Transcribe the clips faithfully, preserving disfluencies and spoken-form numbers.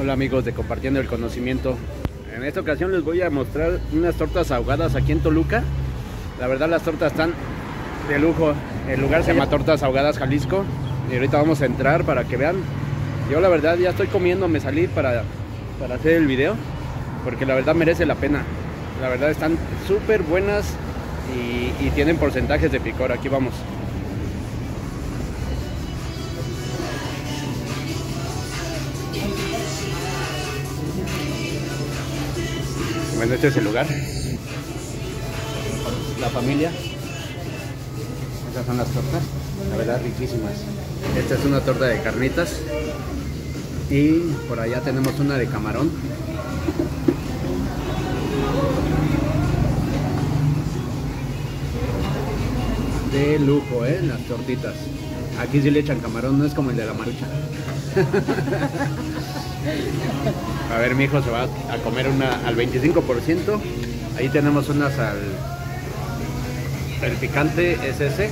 Hola amigos de Compartiendo el Conocimiento. En esta ocasión les voy a mostrar unas tortas ahogadas aquí en Toluca. La verdad las tortas están de lujo. El lugar se llama Tortas Ahogadas Jalisco. Y ahorita vamos a entrar para que vean. Yo la verdad ya estoy comiendo, me salí para, para hacer el video, porque la verdad merece la pena. La verdad están súper buenas y, y tienen porcentajes de picor. Aquí vamos. Bueno, este es el lugar. La familia. Estas son las tortas. La verdad, riquísimas. Esta es una torta de carnitas. Y por allá tenemos una de camarón. De lujo, ¿eh? Las tortitas. Aquí sí le echan camarón, no es como el de la Marucha. A ver, mi hijo se va a comer una al veinticinco por ciento. Ahí tenemos unas al... El picante es ese.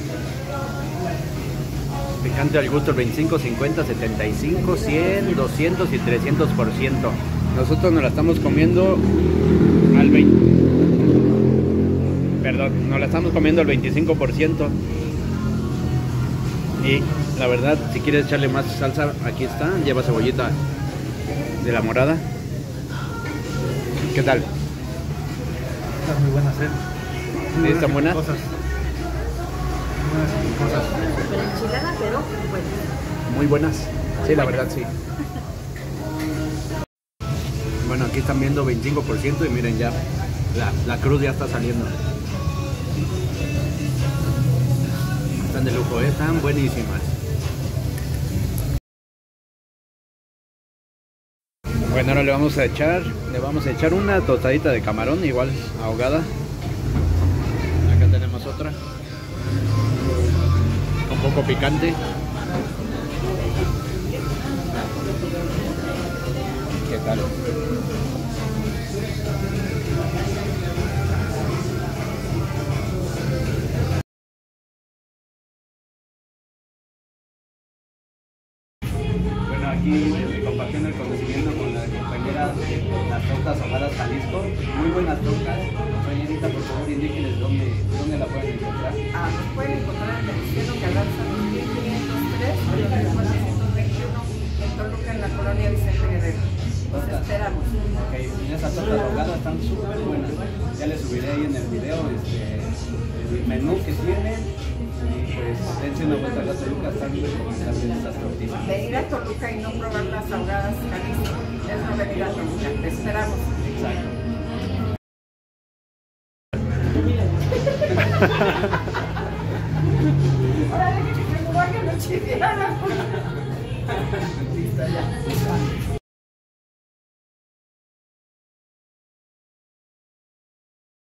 Picante al gusto el veinticinco, cincuenta, setenta y cinco, cien, doscientos y trescientos por ciento. Nosotros nos la estamos comiendo al veinte. Perdón, nos la estamos comiendo al veinticinco por ciento. Y la verdad, si quieres echarle más salsa, aquí está. Lleva cebollita de la morada. ¿Qué tal? Están muy buenas, ¿eh? ¿Sí están buenas? Cosas. Buenas cosas. Pero enchilada, pero bueno. Muy buenas. Sí, la verdad, sí. Bueno, aquí están viendo veinticinco por ciento y miren ya, la, la cruz ya está saliendo. Están de lujo, ¿eh? Están buenísimas. Bueno, ahora le vamos a echar, le vamos a echar una tostadita de camarón, igual ahogada. Acá tenemos otra, un poco picante. ¿Qué tal? Bueno, aquí compartiendo el conocimiento con la compañera de las tortas ahogadas Jalisco. Muy buenas tortas. Compañerita, por favor, indíquenes dónde, dónde la pueden encontrar. Ah, nos pueden encontrar en el Cielo Calanza dos mil quinientos tres, cuatrocientos veintiuno, en Toluca, en la colonia Vicente Guerrero. Los esperamos. Ok, y esas tortas ahogadas están súper buenas. Ya les subiré ahí en el video este, el menú que tienen. Y pues dense una vuelta a la Toluca, están recomendables estas tortillas. Venir a Toluca y no probar las ahogadas Jalisco es no venir a Toluca. Te esperamos. Exacto. Ahora déjenme que se me bajen los chivianos.